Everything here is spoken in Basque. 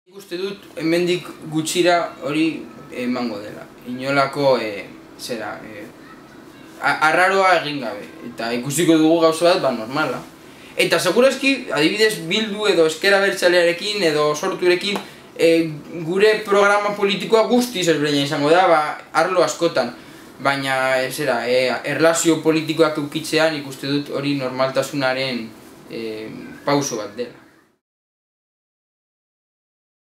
Uste dut, hemendik gutxira hori emango dela. Inolako, arraroa egin gabe. Eta ikusiko dugu gauza bat, normala. Eta segurazki, adibidez, Bildu edo Ezker Abertzalearekin edo Sorturekin gure programa politikoa guztiz ezberdina izango da, arlo askotan. Baina, erlazio politikoak eukitzean ikuste dut hori normaltasunaren pauso bat dela.